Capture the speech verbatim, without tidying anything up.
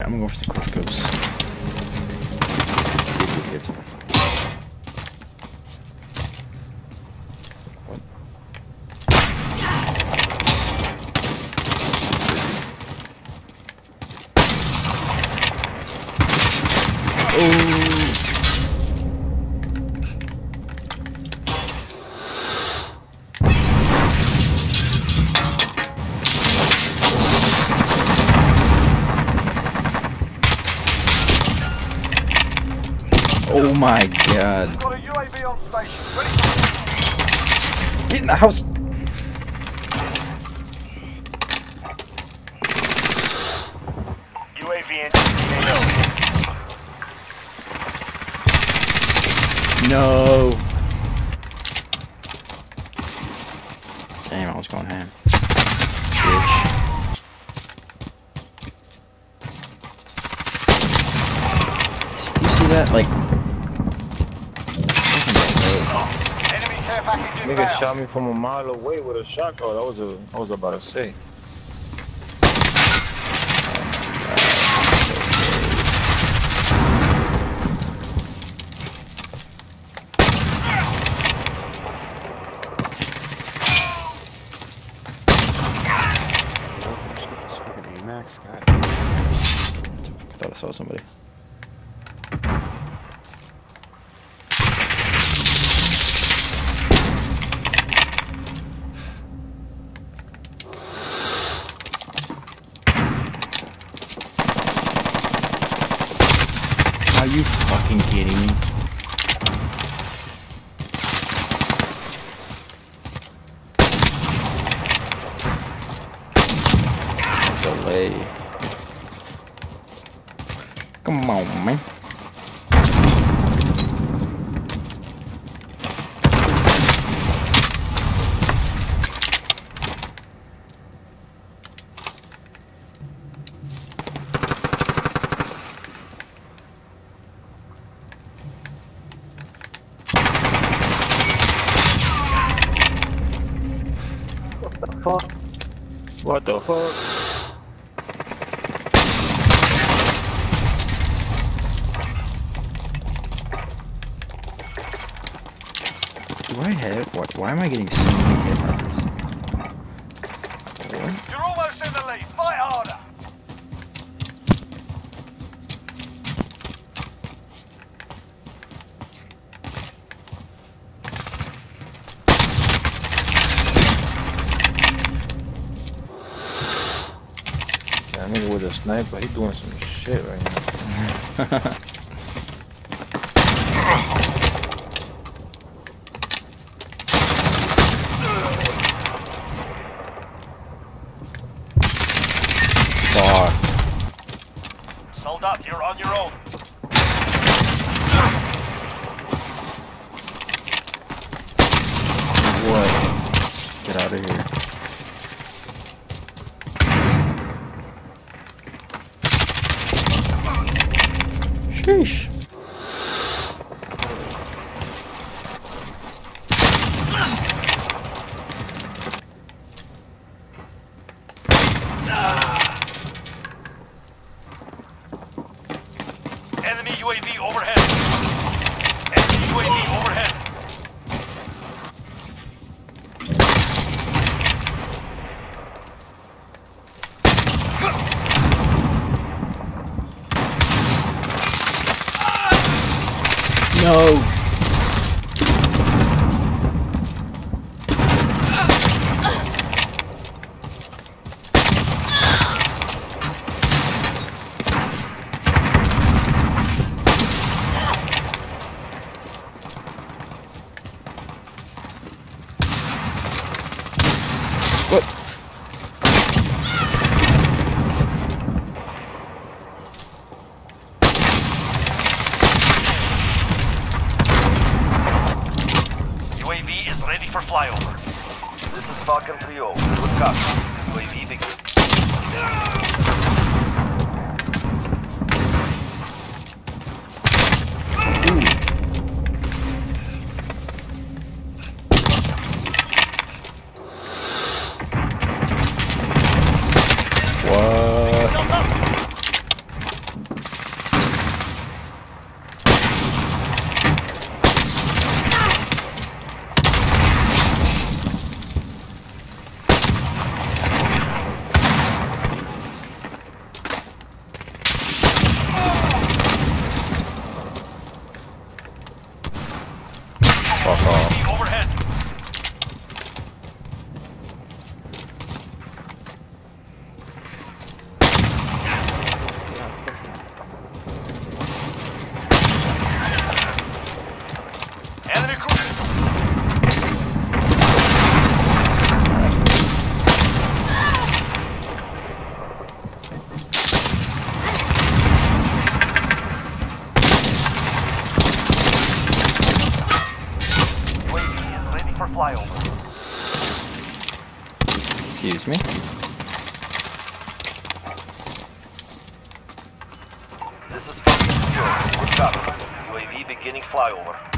I'm gonna go for some quick scopes. See if we can get some. What? Oh! Oh my god. Got a U A V on station. Ready? Get in the house! U A V entering A O. No! Damn, I was going ham. Bitch. You see that? Like. Enemy care package Nigga inbound. shot me from a mile away with a shotgun. That was a, I was about to say. Max, God. I thought I saw somebody. Are you fucking kidding me? Delay. Come on, man. Fuck. What the fuck? Do I have what? Why am I getting so many hit markers? What? You're almost in the lead. Fight harder. That nigga with a sniper, he doing some shit right now. Fuck. Soldat, you're on your own. What? Get out of here. Sheesh. Enemy U A V overhead. Enemy U A V overhead. No. What? U A V is ready for flyover. This is Falcon three oh. Good copy. U A V begin. What? Excuse me. This is Falcon three oh. Good copy. U A V beginning flyover.